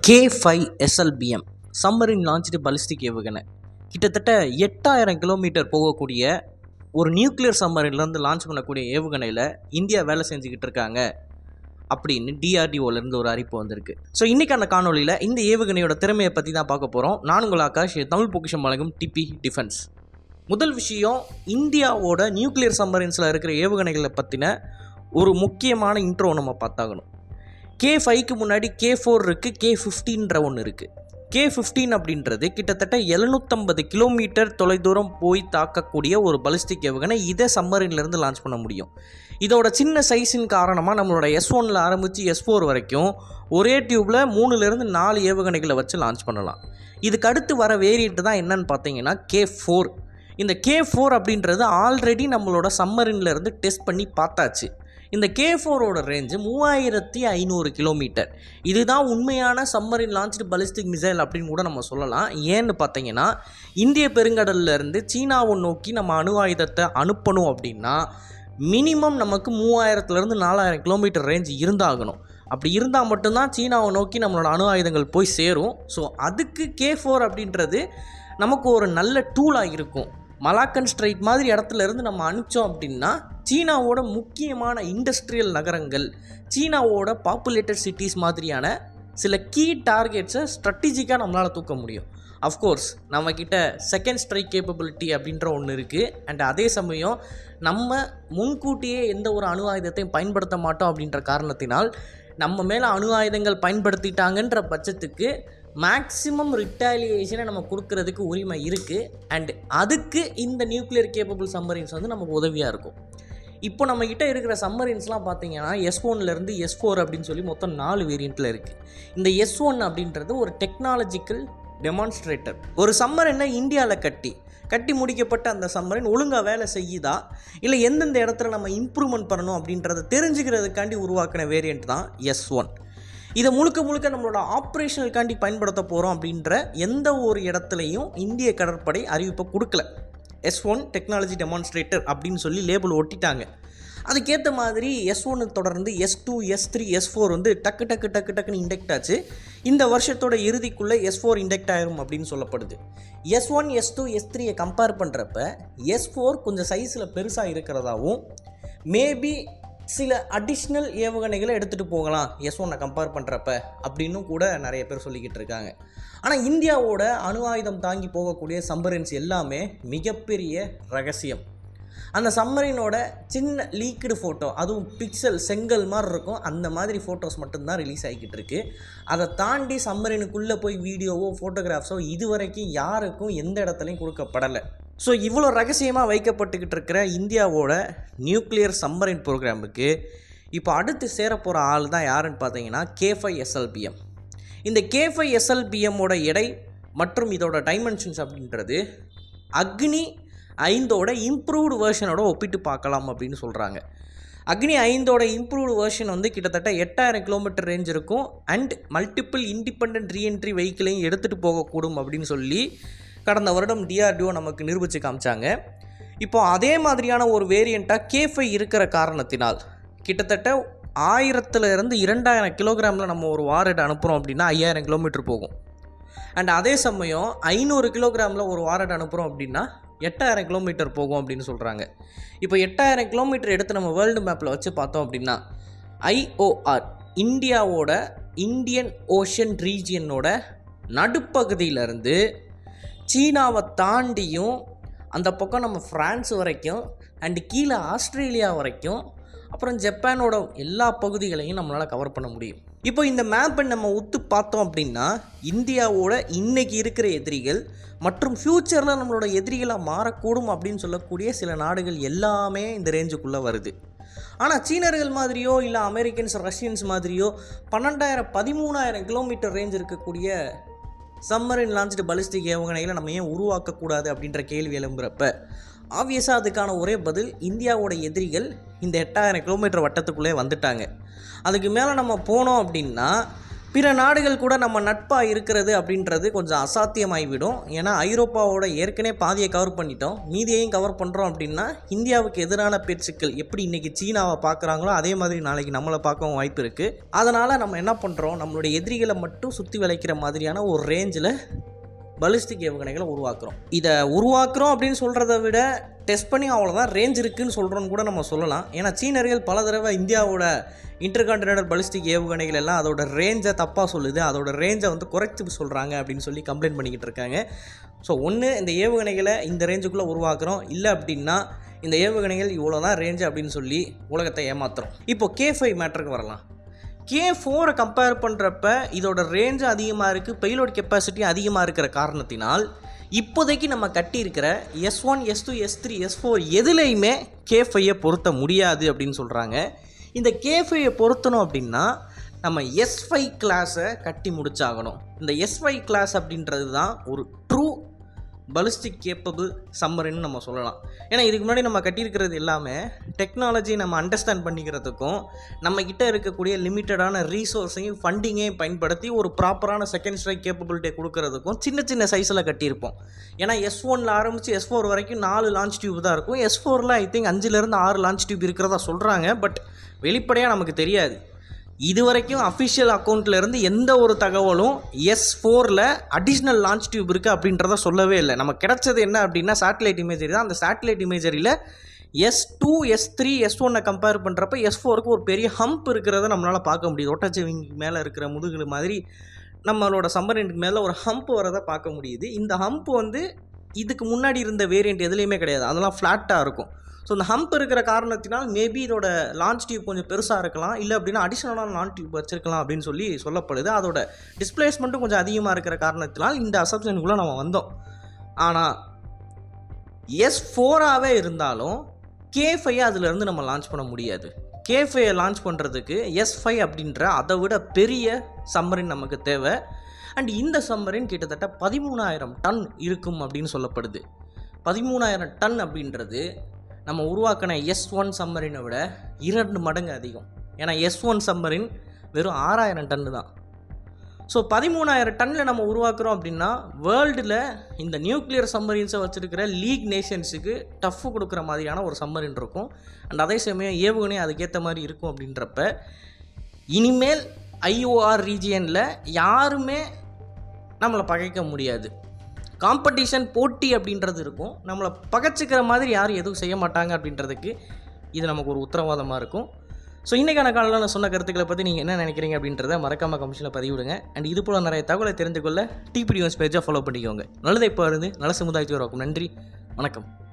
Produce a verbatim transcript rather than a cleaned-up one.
K five SLBM submarine launched ballistic ஏவுகணை கிட்டத்தட்ட எட்டாயிரம் கிலோமீட்டர் போகக்கூடிய ஒரு நியூக்ளியர் சம்மரின்லேருந்து லான்ச் பண்ணக்கூடிய ஏவுகணையில் இந்தியா வேலை செஞ்சுக்கிட்டு இருக்காங்க அப்படின்னு டிஆர்டிஓலேருந்து ஒரு அறிவிப்பு வந்திருக்கு. ஸோ இன்றைக்கான காணொலியில் இந்த ஏவுகணையோட திறமையை பற்றி தான் பார்க்க போகிறோம். நான் உங்கள் ஆகாஷ், தமிழ் பொக்கிஷம் வழங்கும் டிபி டிஃபென்ஸ். முதல் விஷயம், இந்தியாவோட நியூக்ளியர் சம்மரின்ஸில் இருக்கிற ஏவுகணைகளை பற்றின ஒரு முக்கியமான இன்ட்ரோ நம்ம பார்த்தாகணும். கே ஃபைவ்க்கு முன்னாடி கே ஃபோர் இருக்குது, கே ஃபிஃப்டீன்ற ஒன்று இருக்குது. கே ஃபிஃப்டீன் அப்படின்றது கிட்டத்தட்ட எழுநூற்றம்பது கிலோமீட்டர் தொலைதூரம் போய் தாக்கக்கூடிய ஒரு பாலிஸ்டிக் ஏவுகணை. இதை சம்மரின்லேருந்து லான்ச் பண்ண முடியும். இதோட சின்ன சைஸின் காரணமாக நம்மளோட எஸ் ஒன்னில் ஆரம்பித்து எஸ் ஃபோர் வரைக்கும் ஒரே டியூப்பில் மூணுலேருந்து நாலு ஏவுகணைகளை வச்சு லான்ச் பண்ணலாம். இதுக்கு அடுத்து வர வேரியண்ட் தான் என்னன்னு பார்த்தீங்கன்னா கே ஃபோர். இந்த கே ஃபோர் அப்படின்றது ஆல்ரெடி நம்மளோட சம்மரின்லேருந்து டெஸ்ட் பண்ணி பார்த்தாச்சு. இந்த கே ஃபோரோட ரேஞ்சு மூவாயிரத்தி ஐநூறு கிலோமீட்டர். இதுதான் உண்மையான சம்மரின் லான்ச்டு பாலிஸ்டிக் மிசைல் அப்படின்னு கூட நம்ம சொல்லலாம். ஏன்னு பார்த்தீங்கன்னா, இந்திய பெருங்கடல்லேருந்து சீனாவை நோக்கி நம்ம அணு ஆயுதத்தை அனுப்பணும் அப்படின்னா மினிமம் நமக்கு மூவாயிரத்துலேருந்து நாலாயிரம் கிலோமீட்டர் ரேஞ்ச் இருந்தாகணும். அப்படி இருந்தால் மட்டும்தான் சீனாவை நோக்கி நம்மளோட அணு ஆயுதங்கள் போய் சேரும். ஸோ அதுக்கு கே ஃபோர் அப்படின்றது நமக்கு ஒரு நல்ல டூலாக இருக்கும். மலாக்கன் ஸ்ட்ரைட் மாதிரி இடத்துல இருந்து நம்ம அனுப்பிச்சோம் அப்படின்னா சீனாவோட முக்கியமான இண்டஸ்ட்ரியல் நகரங்கள், சீனாவோட பாப்புலேட்டட் சிட்டிஸ் மாதிரியான சில கீ டார்கெட்ஸை ஸ்ட்ராட்டஜிக்காக நம்மளால் தூக்க முடியும். அஃப்கோர்ஸ் நம்மக்கிட்ட செகண்ட் ஸ்ட்ரைக் கேப்பபிலிட்டி அப்படின்ற ஒன்று இருக்குது. அண்ட் அதே சமயம் நம்ம முன்கூட்டியே எந்த ஒரு அணு ஆயுதத்தையும் பயன்படுத்த மாட்டோம் அப்படின்ற காரணத்தினால் நம்ம மேலே அணு ஆயுதங்கள் பயன்படுத்திட்டாங்கன்ற பட்சத்துக்கு மேக்ஸிமம் ரிட்டாலியேஷனை நம்ம கொடுக்கறதுக்கு உரிமை இருக்குது. அண்ட் அதுக்கு இந்த நியூக்ளியர் கேப்பபிள் சம்மரின்ஸ் வந்து நமக்கு உதவியாக இருக்கும். இப்போ நம்மக்கிட்ட இருக்கிற சம்மரின்ஸ்லாம் பார்த்தீங்கன்னா எஸ் ஒன்லேருந்து எஸ் ஃபோர் அப்படின்னு சொல்லி மொத்தம் நாலு வேரியண்ட்டில் இருக்குது. இந்த எஸ் ஒன் அப்படின்றது ஒரு டெக்னாலஜிக்கல் டெமான்ஸ்ட்ரேட்டர். ஒரு சம்மரினை இந்தியாவில் கட்டி கட்டி முடிக்கப்பட்ட அந்த சம்மரின் ஒழுங்காக வேலை செய்யுதா, இல்லை எந்தெந்த இடத்துல நம்ம இம்ப்ரூவ்மெண்ட் பண்ணணும் அப்படின்றத தெரிஞ்சுக்கிறதுக்காண்டி உருவாக்கின வேரியண்ட் தான் எஸ் ஒன். இதை முழுக்க முழுக்க நம்மளோட ஆப்ரேஷனலுக்காண்டி பயன்படுத்த போகிறோம் அப்படின்ற எந்த ஒரு இடத்துலையும் இந்திய கடற்படை அறிவிப்பை கொடுக்கல. எஸ் ஒன் டெக்னாலஜி டெமான்ஸ்ட்ரேட்டர் அப்படின்னு சொல்லி லேபிள் ஒட்டிட்டாங்க. அதுக்கேற்ற மாதிரி எஸ் ஒன்று தொடர்ந்து S two S three S four வந்து டக்கு டக்கு டக்கு டக்குன்னு இண்டெக்ட் ஆச்சு. இந்த வருஷத்தோட இறுதிக்குள்ளே எஸ் ஃபோர் இண்டெக்ட் ஆயிரும் அப்படின்னு சொல்லப்படுது. S one S two S த்ரீயை கம்பேர் பண்ணுறப்ப எஸ் ஃபோர் கொஞ்சம் சைஸில் பெருசாக இருக்கிறதாவும், மேபி சில அடிஷ்னல் ஏவுகணைகளை எடுத்துகிட்டு போகலாம் எஸ் ஒன்னை கம்பேர் பண்ணுறப்ப அப்படின்னும் கூட நிறைய பேர் சொல்லிக்கிட்டு இருக்காங்க. ஆனால் இந்தியாவோட அணு ஆயுதம் தாங்கி போகக்கூடிய சம்மரின்ஸ் எல்லாமே மிகப்பெரிய ரகசியம். அந்த சம்மரினோட சின்ன லீக்டு ஃபோட்டோ, அதுவும் பிக்சல் செங்கல் மாதிரி இருக்கும், அந்த மாதிரி ஃபோட்டோஸ் மட்டும்தான் ரிலீஸ் ஆகிக்கிட்டு இருக்கு. அதை தாண்டி சம்மரினுக்குள்ளே போய் வீடியோவோ ஃபோட்டோகிராஃப்ஸோ இது வரைக்கும் யாருக்கும் எந்த இடத்துலையும் கொடுக்கப்படலை. ஸோ இவ்வளோ ரகசியமாக வைக்கப்பட்டுக்கிட்டு இருக்கிற இந்தியாவோட நியூக்ளியர் சம்மரின் ப்ரோக்ராமுக்கு இப்போ அடுத்து சேரப்போகிற ஆள் தான் யாருன்னு பார்த்தீங்கன்னா கே ஃபைவ் எஸ்எல்பிஎம். இந்த கே ஃபைவ் எஸ்எல்பிஎம்மோட எடை மற்றும் இதோட டைமென்ஷன்ஸ் அப்படின்றது அக்னி ஐந்தோட இம்ப்ரூவ்டு வேர்ஷனோட ஒப்பிட்டு பார்க்கலாம் அப்படின்னு சொல்கிறாங்க. அக்னி ஐந்தோட இம்ப்ரூவ்டு வேர்ஷன் வந்து கிட்டத்தட்ட எட்டாயிரம் கிலோமீட்டர் ரேஞ்ச் இருக்கும். அண்ட் மல்டிபிள் இண்டிபெண்ட் ரீஎன்ட்ரி வெஹிக்கிளையும் எடுத்துகிட்டு போகக்கூடும் அப்படின்னு சொல்லி கடந்த வருடம் டிஆர்டிஓ நமக்கு நிரூபித்து காமிச்சாங்க. இப்போது அதே மாதிரியான ஒரு வேரியண்ட்டாக கே ஃபைவ் இருக்கிற காரணத்தினால் கிட்டத்தட்ட ஆயிரத்துல இருந்து இரண்டாயிரம் கிலோகிராமில் நம்ம ஒரு வாரட் அனுப்புகிறோம் அப்படின்னா ஐயாயிரம் கிலோமீட்டர் போகும். அண்ட் அதே சமயம் ஐநூறு கிலோகிராமில் ஒரு வாரட் அனுப்புகிறோம் அப்படின்னா எட்டாயிரம் கிலோமீட்டர் போகும் அப்படின்னு சொல்கிறாங்க. இப்போ எட்டாயிரம் கிலோமீட்டர் எடுத்து நம்ம வேர்ல்டு மேப்பில் வச்சு பார்த்தோம் அப்படின்னா ஐஓஆர் இந்தியாவோட இந்தியன் ஓஷன் ரீஜியனோட நடுப்பகுதியிலேருந்து சீனாவை தாண்டியும் அந்த பக்கம் நம்ம ஃப்ரான்ஸ் வரைக்கும் அண்டு கீழே ஆஸ்திரேலியா வரைக்கும் அப்புறம் ஜப்பானோட எல்லா பகுதிகளையும் நம்மளால் கவர் பண்ண முடியும். இப்போ இந்த மேப்பை நம்ம ஒத்து பார்த்தோம் அப்படின்னா இந்தியாவோட இன்றைக்கி இருக்கிற எதிரிகள் மற்றும் ஃப்யூச்சரில் நம்மளோட எதிரிகளாக மாறக்கூடும் அப்படின்னு சொல்லக்கூடிய சில நாடுகள் எல்லாமே இந்த ரேஞ்சுக்குள்ளே வருது. ஆனால் சீனர்கள் மாதிரியோ இல்லை அமெரிக்கன்ஸ் ரஷ்யன்ஸ் மாதிரியோ பன்னெண்டாயிரம் பதிமூணாயிரம் கிலோமீட்டர் ரேஞ்ச் இருக்கக்கூடிய சம்மரின் லான்ச்டு பாலிஸ்டிக் ஏவுகணைகளை நம்ம ஏன் உருவாக்கக்கூடாது அப்படின்ற கேள்வி எழும்புறப்ப ஆப்வியஸாக அதுக்கான ஒரே பதில், இந்தியாவோட எதிரிகள் இந்த எட்டாயிரம் கிலோமீட்டர் வட்டத்துக்குள்ளே வந்துட்டாங்க. அதுக்கு மேலே நம்ம போனோம் அப்படின்னா பிற நாடுகள் கூட நம்ம நட்பாக இருக்கிறது அப்படின்றது கொஞ்சம் அசாத்தியமாகிவிடும். ஏன்னா ஐரோப்பாவோட ஏற்கனவே பாதியை கவர் பண்ணிட்டோம், மீதியையும் கவர் பண்ணுறோம் அப்படின்னா இந்தியாவுக்கு எதிரான பேச்சுக்கள் எப்படி இன்றைக்கி சீனாவை பார்க்குறாங்களோ அதே மாதிரி நாளைக்கு நம்மளை பார்க்கவும் வாய்ப்பு இருக்குது. அதனால் நம்ம என்ன பண்ணுறோம், நம்மளுடைய எதிரிகளை மட்டும் சுற்றி வளைக்கிற மாதிரியான ஒரு ரேஞ்சில் பலிஸ்டிக் ஏவுகணைகளை உருவாக்குறோம். இதை உருவாக்குறோம் அப்படின்னு சொல்கிறத விட டெஸ்ட் பண்ணி அவ்வளோதான் ரேஞ்ச் இருக்குதுன்னு சொல்கிறோன்னு கூட நம்ம சொல்லலாம். ஏன்னா சீனர்கள் பல தடவை இந்தியாவோட இன்டர்கான்டினென்டல் பலிஸ்டிக் ஏவுகணைகள் எல்லாம் அதோட ரேஞ்சை தப்பாக சொல்லுது, அதோட ரேஞ்சை வந்து குறைச்சி சொல்கிறாங்க அப்படின்னு சொல்லி கம்ப்ளைண்ட் பண்ணிக்கிட்டு இருக்காங்க. ஸோ ஒன்று இந்த ஏவுகணைகளை இந்த ரேஞ்சுக்குள்ளே உருவாக்குறோம், இல்லை அப்படின்னா இந்த ஏவுகணைகள் இவ்வளோ தான் ரேஞ்சு அப்படின்னு சொல்லி உலகத்தை ஏமாத்துறோம். இப்போ கே ஃபைவ் மேட்டருக்கு வரலாம். கே ஃபோரை கம்பேர் பண்ணுறப்ப இதோட ரேஞ்சு அதிகமாக இருக்குது, பெய்லோட் கெப்பாசிட்டி அதிகமாக இருக்கிற காரணத்தினால் இப்போதைக்கு நம்ம கட்டியிருக்கிற S one S two S three S four எதுலேயுமே கே ஃபைவை பொருத்த முடியாது அப்படின்னு சொல்கிறாங்க. இந்த கே ஃபைவை பொருத்தணும் அப்படின்னா நம்ம எஸ் ஃபைவ் கிளாஸை கட்டி முடிச்சாகணும். இந்த எஸ் ஃபைவ் கிளாஸ் அப்படின்றது தான் ஒரு ட்ரூ பலிஸ்டிக் கேப்பபிள் சம்மரின்னு நம்ம சொல்லலாம். ஏன்னா இதுக்கு முன்னாடி நம்ம கட்டியிருக்கிறது எல்லாமே டெக்னாலஜி நம்ம அண்டர்ஸ்டாண்ட் பண்ணிக்கிறதுக்கும் நம்மக்கிட்ட இருக்கக்கூடிய லிமிட்டடான ரீசோர்ஸையும் ஃபண்டிங்கையும் பயன்படுத்தி ஒரு ப்ராப்பரான செகண்ட் ஸ்ட்ரைக் கேப்பபிலிட்டியை கொடுக்கறதுக்கும் சின்ன சின்ன சைஸில் கட்டியிருப்போம். ஏன்னா எஸ் ஒன்னில் ஆரம்பித்து எஸ் ஃபோர் வரைக்கும் நாலு லான்ச் டியூப் தான் இருக்கும். எஸ் ஃபோரில் ஐ திங்க் அஞ்சுலேருந்து ஆறு லான்ச் டியூப் இருக்கிறதா சொல்கிறாங்க. பட் வெளிப்படையாக நமக்கு தெரியாது. இது வரைக்கும் அஃபிஷியல் அக்கௌண்ட்லேருந்து எந்த ஒரு தகவலும் எஸ் ஃபோரில் அடிஷ்னல் லான்ச் டியூப் இருக்குது அப்படின்றத சொல்லவே இல்லை. நம்ம கிடச்சது என்ன அப்படின்னா சேட்டலைட் இமேஜரி தான். அந்த சேட்டலைட் இமேஜரியில் S two S three S ஒன்னை கம்பேர் பண்ணுறப்ப எஸ் ஃபோருக்கு ஒரு பெரிய ஹம்ப் இருக்கிறத நம்மளால் பார்க்க முடியுது. ஒட்டச்சிவிங்க மேலே இருக்கிற முதுகு மாதிரி நம்மளோட சம்மரினுக்கு மேலே ஒரு ஹம்ப் வரதை பார்க்க முடியுது. இந்த ஹம்ப் வந்து இதுக்கு முன்னாடி இருந்த வேரியண்ட் எதுலேயுமே கிடையாது, அதெல்லாம் ஃப்ளாட்டாக இருக்கும். ஸோ இந்த ஹம்ப் இருக்கிற காரணத்தினால் மேபி இதோட லான்ச் டியூப் கொஞ்சம் பெருசாக இருக்கலாம், இல்லை அப்படின்னா அடிஷ்னலான லான்ச் டியூப் வச்சிருக்கலாம் அப்படின்னு சொல்லி சொல்லப்படுது. அதோட டிஸ்பிளேஸ்மெண்ட்டும் கொஞ்சம் அதிகமாக இருக்கிற காரணத்தினால் இந்த அசப்ஷனுக்குள்ளே நம்ம வந்தோம். ஆனால் எஸ் ஃபோராகவே இருந்தாலும் கே ஃபைவ் அதிலேருந்து நம்ம லான்ச் பண்ண முடியாது. கே ஃபைவை லான்ச் பண்ணுறதுக்கு எஸ் ஃபைவ் அப்படின்ற அதை விட பெரிய சம்மரின் நமக்கு தேவை. அண்ட் இந்த சம்மரின் கிட்டத்தட்ட பதிமூணாயிரம் டன் இருக்கும் அப்படின்னு சொல்லப்படுது. பதிமூணாயிரம் டன் அப்படின்றது நம்ம உருவாக்கின எஸ் ஒன் சம்மரினை விட இரண்டு மடங்கு அதிகம். ஏன்னா எஸ் ஒன் சம்மரின் வெறும் ஆறாயிரம் டன்னு தான். ஸோ பதிமூணாயிரம் டன்னில் நம்ம உருவாக்குறோம் அப்படின்னா வேர்ல்டில் இந்த நியூக்ளியர் சம்மரின்ஸை வச்சுருக்கிற லீக் நேஷன்ஸுக்கு டஃப் கொடுக்குற மாதிரியான ஒரு சம்மரின் இருக்கும். அண்ட் அதே சமயம் ஏவுகணை அதுக்கேற்ற மாதிரி இருக்கும். அப்படின்றப்ப இனிமேல் ஐஓஆர் ரீஜியனில் யாருமே நம்மளை பகைக்க முடியாது. காம்படிஷன் போட்டி அப்படின்றது இருக்கும். நம்மளை பகச்சிக்கிற மாதிரி யாரும் எதுவும் செய்ய மாட்டாங்க அப்படின்றதுக்கு இது நமக்கு ஒரு உத்தரவாதமாக இருக்கும். ஸோ இன்றைக்கான காலையில் நான் சொன்ன கருத்துக்களை பற்றி நீங்கள் என்ன நினைக்கிறீங்க அப்படின்றத மறக்காமல் கமிஷனில் பதிவிடுங்க. அண்ட் இது போல் நிறைய தகவலை தெரிந்து கொள்ள டிபிடி நியூஸ் பேஜை ஃபாலோ பண்ணிக்கோங்க. நல்லதை இப்போ இருந்து நல்ல சமுதாயத்தை உருவாக்கும். நன்றி, வணக்கம்.